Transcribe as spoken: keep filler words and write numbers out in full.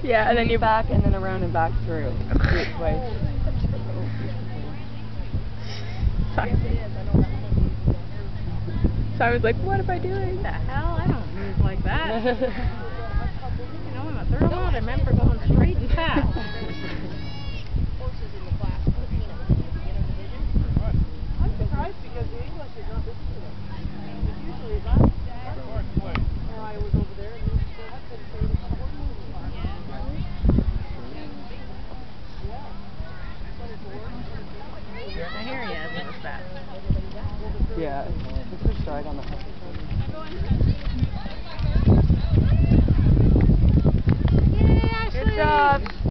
Yeah, and then you back and then around and back through. Twice. Sorry. So I was like, what am I doing? What the hell? I don't move like that. You know, I'm a third one. I meant for going straight and fast. I'm surprised because the English is not listening to them. It's usually that. Or I was over there and they had been saying I hear you. It was fast. Yeah, it's a stride on the